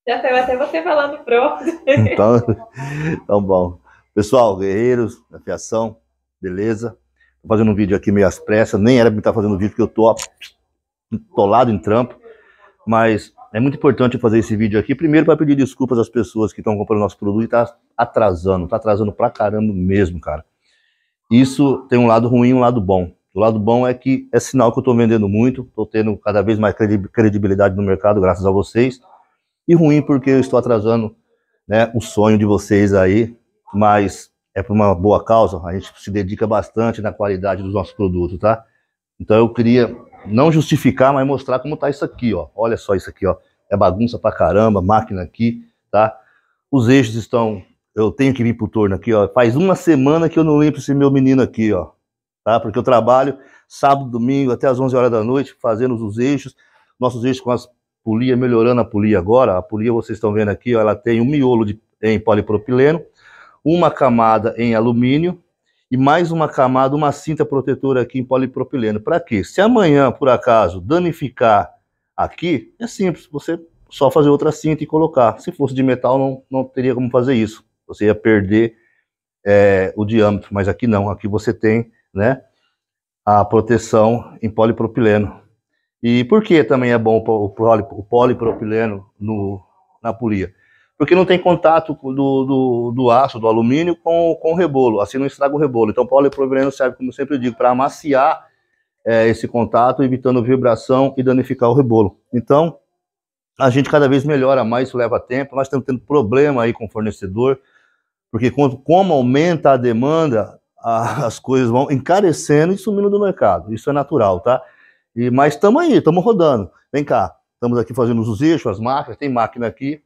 Já saiu até você falando pronto. Então bom. Pessoal, guerreiros, afiação, beleza? Tô fazendo um vídeo aqui meio às pressas, nem era pra estar fazendo vídeo porque eu tô atolado em trampo, mas é muito importante eu fazer esse vídeo aqui, primeiro para pedir desculpas às pessoas que estão comprando nosso produto e tá atrasando pra caramba mesmo, cara. Isso tem um lado ruim e um lado bom. O lado bom é que é sinal que eu tô vendendo muito, tô tendo cada vez mais credibilidade no mercado, graças a vocês. E ruim porque eu estou atrasando, né, o sonho de vocês aí, mas é por uma boa causa, a gente se dedica bastante na qualidade dos nossos produtos, tá? Então eu queria não justificar, mas mostrar como tá isso aqui, ó. Olha só isso aqui, ó. É bagunça pra caramba, máquina aqui, tá? Os eixos estão... Eu tenho que vir pro torno aqui, ó. Faz uma semana que eu não limpo esse meu menino aqui, ó. Tá? Porque eu trabalho sábado, domingo, até as 11 horas da noite, fazendo os eixos. Nossos eixos com as polias, melhorando a polia agora. A polia, vocês estão vendo aqui, ó, ela tem um miolo em polipropileno, uma camada em alumínio, e mais uma camada, uma cinta protetora aqui em polipropileno. Para quê? Se amanhã, por acaso, danificar aqui, é simples, você só fazer outra cinta e colocar. Se fosse de metal, não teria como fazer isso. Você ia perder o diâmetro, mas aqui não. Aqui você tem, né, a proteção em polipropileno. E por que também é bom o polipropileno na polia? Porque não tem contato do aço, do alumínio com o rebolo, assim não estraga o rebolo. Então o polipropileno serve, como eu sempre digo, para amaciar esse contato, evitando vibração e danificar o rebolo. Então a gente cada vez melhora mais, isso leva tempo. Nós estamos tendo problema aí com o fornecedor, porque como aumenta a demanda, as coisas vão encarecendo e sumindo do mercado. Isso é natural, tá? Mas estamos aí, estamos rodando. Vem cá, estamos aqui fazendo os eixos, as máquinas, tem máquina aqui.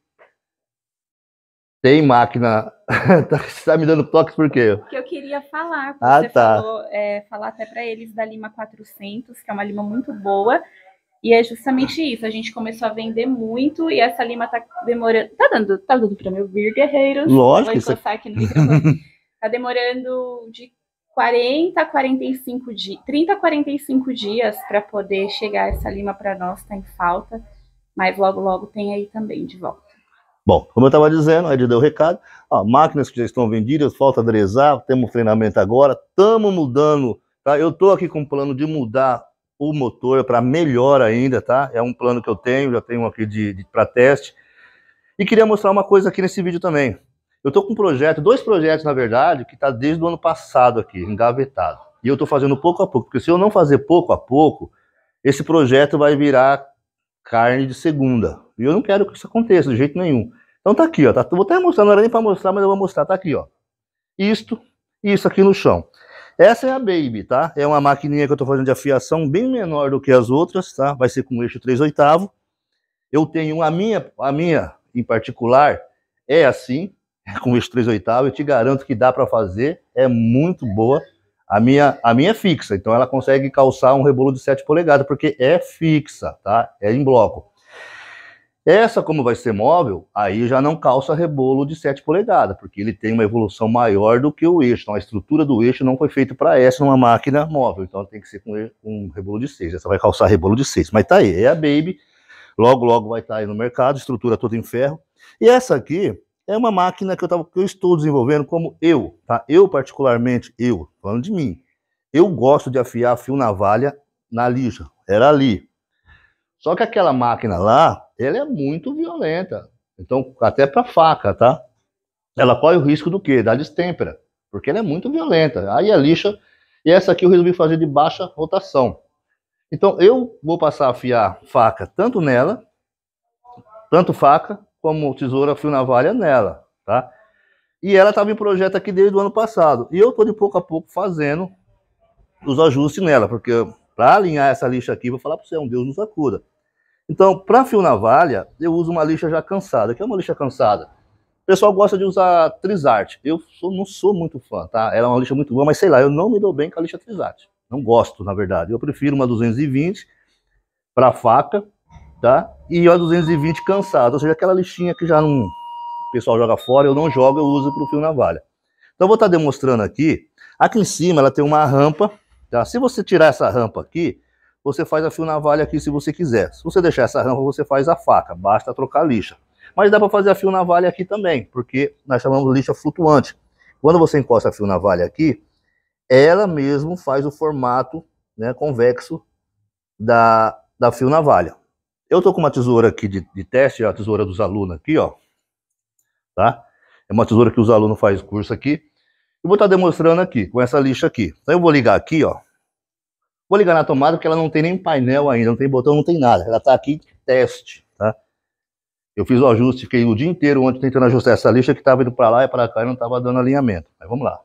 Tem máquina. Você tá me dando toques por quê? Porque eu queria falar. Você falou, falar até para eles da Lima 400, que é uma lima muito boa. E é justamente isso. A gente começou a vender muito e essa lima tá demorando. Tá dando para me ouvir, guerreiros? Lógico. Vou encostar aqui no microfone. Tá demorando de 40 a 45 dias, 30 a 45 dias para poder chegar essa lima para nós, tá em falta. Mas logo, logo tem aí também de volta. Bom, como eu estava dizendo, a Ed deu o recado, ó, máquinas que já estão vendidas, falta aderezar, temos treinamento agora, estamos mudando, tá? Eu estou aqui com um plano de mudar o motor para melhor ainda, tá? É um plano que eu tenho, já tenho aqui para teste. E queria mostrar uma coisa aqui nesse vídeo também. Eu estou com um projeto, 2 projetos na verdade, que está desde o ano passado aqui, engavetado. E eu estou fazendo pouco a pouco, porque se eu não fazer pouco a pouco, esse projeto vai virar carne de segunda. E eu não quero que isso aconteça de jeito nenhum. Então tá aqui, ó. Tá, vou até mostrar, não era nem para mostrar, mas eu vou mostrar. Tá aqui, ó. Isto e isso aqui no chão. Essa é a Baby, tá? É uma maquininha que eu tô fazendo de afiação bem menor do que as outras, tá? Vai ser com eixo 3/8. Eu tenho a minha em particular, é assim, com eixo 3/8. Eu te garanto que dá para fazer, é muito boa. A minha é fixa, então ela consegue calçar um rebolo de 7 polegadas, porque é fixa, tá? É em bloco. Essa, como vai ser móvel, aí já não calça rebolo de 7 polegadas, porque ele tem uma evolução maior do que o eixo. Então a estrutura do eixo não foi feita para essa numa máquina móvel, então tem que ser com um rebolo de 6. Essa vai calçar rebolo de 6. Mas tá aí, é a Baby, logo logo vai estar aí no mercado, estrutura toda em ferro. E essa aqui é uma máquina que eu estou desenvolvendo como tá? Eu particularmente, falando de mim, eu gosto de afiar fio navalha na lixa, era ali. Só que aquela máquina lá, ela é muito violenta. Então, até para faca, tá? Ela corre o risco do quê? Da destempera, porque ela é muito violenta. Aí a lixa, e essa aqui eu resolvi fazer de baixa rotação. Então, eu vou passar a afiar faca tanto nela, tanto faca, como tesoura, fio navalha nela, tá? E ela estava em projeto aqui desde o ano passado. E eu tô de pouco a pouco fazendo os ajustes nela, porque para alinhar essa lixa aqui, vou falar para você, um Deus nos acuda. Então, para fio navalha, eu uso uma lixa já cansada. Que é uma lixa cansada? O pessoal gosta de usar Trizart. Não sou muito fã, tá? Ela é uma lixa muito boa, mas sei lá, eu não me dou bem com a lixa Trizart. Não gosto, na verdade. Eu prefiro uma 220 para faca, tá? E uma 220 cansada. Ou seja, aquela lixinha que já não... o pessoal joga fora, eu não jogo, eu uso para o fio navalha. Então, eu vou estar demonstrando aqui. Aqui em cima, ela tem uma rampa, tá? Se você tirar essa rampa aqui, você faz a fio navalha aqui se você quiser. Se você deixar essa rampa, você faz a faca, basta trocar a lixa. Mas dá para fazer a fio navalha aqui também, porque nós chamamos de lixa flutuante. Quando você encosta a fio navalha aqui, ela mesmo faz o formato, né, convexo da fio navalha. Eu tô com uma tesoura aqui de teste, a tesoura dos alunos aqui, ó. Tá? É uma tesoura que os alunos fazem curso aqui. Eu vou estar demonstrando aqui, com essa lixa aqui. Então eu vou ligar aqui, ó. Vou ligar na tomada porque ela não tem nem painel ainda, não tem botão, não tem nada. Ela tá aqui de teste, tá? Eu fiz o ajuste, fiquei o dia inteiro ontem tentando ajustar essa lixa que tava indo para lá e para cá e não tava dando alinhamento. Mas vamos lá.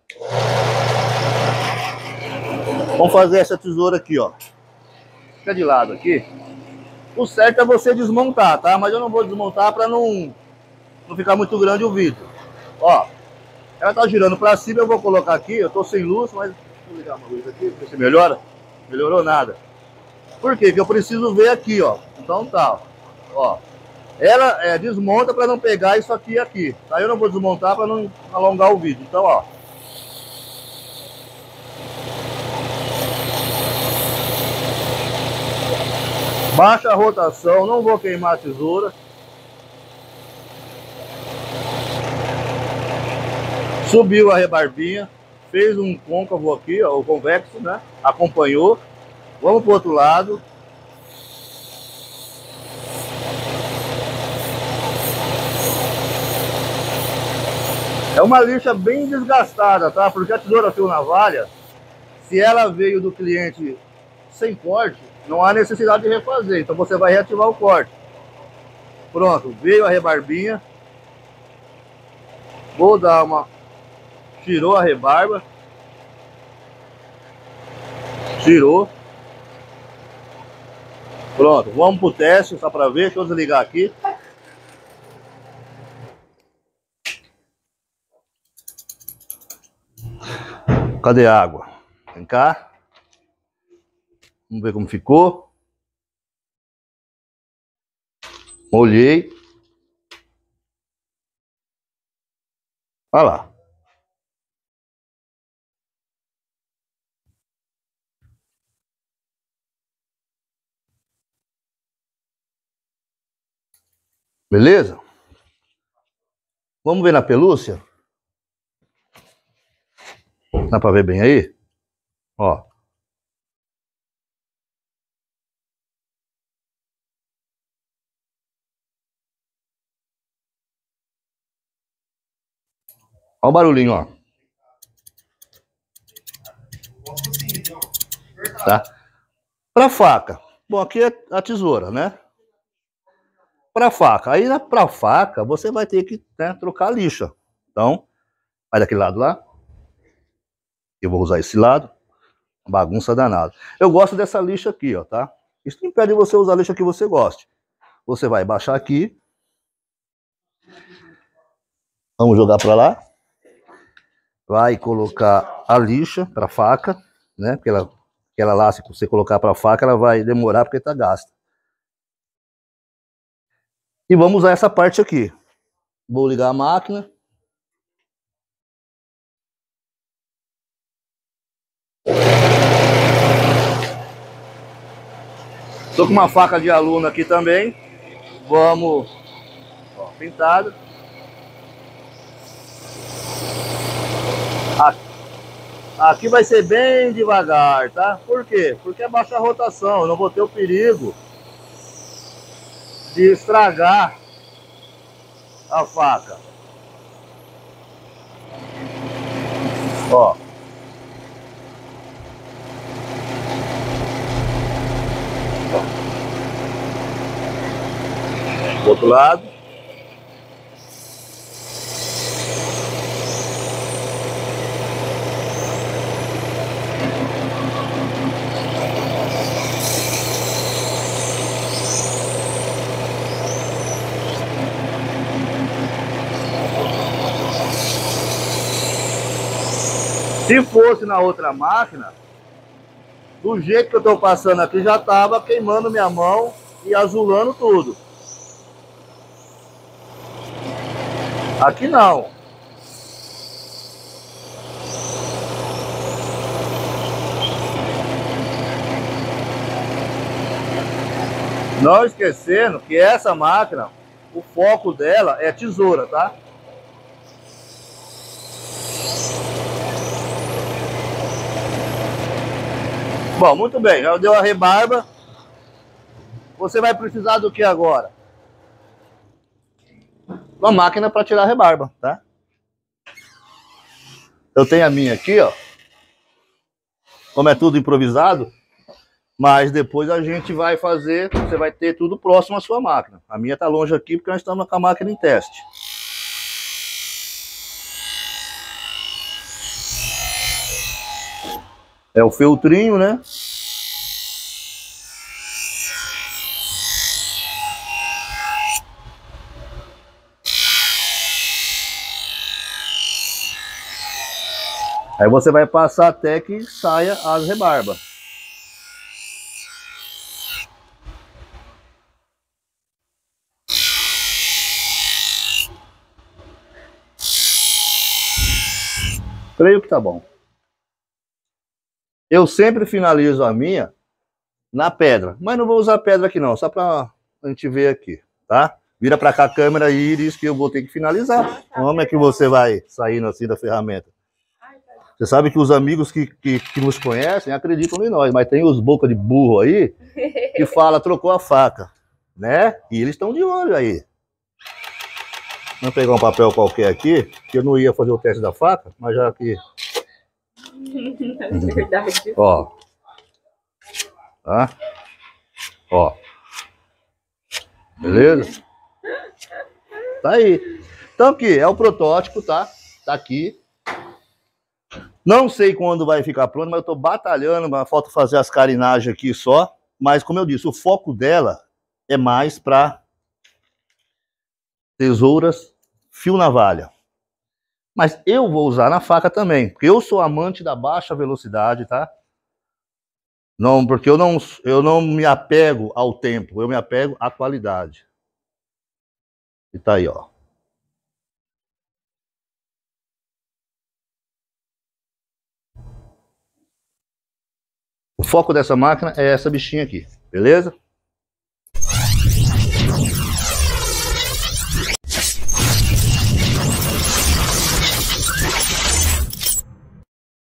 Vamos fazer essa tesoura aqui, ó. Fica de lado aqui. O certo é você desmontar, tá? Mas eu não vou desmontar para não ficar muito grande o vídeo. Ó, ela tá girando para cima, eu vou colocar aqui. Eu tô sem luz, mas vou ligar uma luz aqui, ver se melhora. Melhorou nada. Por quê? Porque eu preciso ver aqui, ó. Então tá, ó. Ela desmonta para não pegar isso aqui e aqui. Tá? Eu não vou desmontar para não alongar o vídeo. Então, ó. Baixa a rotação, não vou queimar a tesoura. Subiu a rebarbinha, fez um côncavo aqui, ó, o convexo, né? Acompanhou. Vamos pro outro lado. É uma lixa bem desgastada, tá? Porque a tesoura fio navalha, se ela veio do cliente sem corte, não há necessidade de refazer. Então você vai reativar o corte. Pronto, veio a rebarbinha. Vou dar uma... Tirou a rebarba. Tirou. Pronto, vamos pro teste, só para ver. Deixa eu desligar aqui. Cadê a água? Vem cá. Vamos ver como ficou. Molhei. Olha lá. Beleza? Vamos ver na pelúcia? Dá pra ver bem aí? Ó. Ó o barulhinho, ó. Tá? Pra faca. Bom, aqui é a tesoura, né? Pra faca. Aí pra faca, você vai ter que, né, trocar a lixa. Então, vai daquele lado lá. Eu vou usar esse lado. Bagunça danada. Eu gosto dessa lixa aqui, ó, tá? Isso não impede você usar a lixa que você goste. Você vai baixar aqui. Vamos jogar pra lá. Vai colocar a lixa pra faca, né? Porque aquela lá, se você colocar pra faca, ela vai demorar porque tá gasta. E vamos usar essa parte aqui. Vou ligar a máquina. Tô com uma faca de aluno aqui também. Vamos, ó, pintado. Aqui vai ser bem devagar, tá? Por quê? Porque é baixa rotação, eu não vou ter o perigo de estragar a faca. Ó. Do outro lado. Se fosse na outra máquina, do jeito que eu estou passando aqui, já estava queimando minha mão e azulando tudo. Aqui não. Não esquecendo que essa máquina o foco dela é tesoura, tá? Bom, muito bem, já deu a rebarba. Você vai precisar do que agora? Uma máquina para tirar a rebarba, tá? Eu tenho a minha aqui, ó. Como é tudo improvisado, mas depois a gente vai fazer, você vai ter tudo próximo à sua máquina. A minha tá longe aqui porque nós estamos com a máquina em teste. É o feltrinho, né? Aí você vai passar até que saia as rebarbas. Creio que tá bom. Eu sempre finalizo a minha na pedra, mas não vou usar pedra aqui não, só pra a gente ver aqui, tá? Vira pra cá a câmera, Iris, que eu vou ter que finalizar. Como é que você vai saindo assim da ferramenta? Você sabe que os amigos que nos conhecem acreditam em nós, mas tem os boca de burro aí que fala, trocou a faca, né? E eles estão de olho aí. Vou pegar um papel qualquer aqui, que eu não ia fazer o teste da faca, mas já que... Verdade. Ó. Tá? Ó. Beleza? Tá aí. Então aqui, é o protótipo, tá? Tá aqui. Não sei quando vai ficar pronto, mas eu tô batalhando, mas falta fazer as carinagens aqui só. Mas como eu disse, o foco dela é mais para tesouras, fio navalha. Mas eu vou usar na faca também, porque eu sou amante da baixa velocidade, tá? Não, porque eu não me apego ao tempo, eu me apego à qualidade. E tá aí, ó. O foco dessa máquina é essa bichinha aqui, beleza?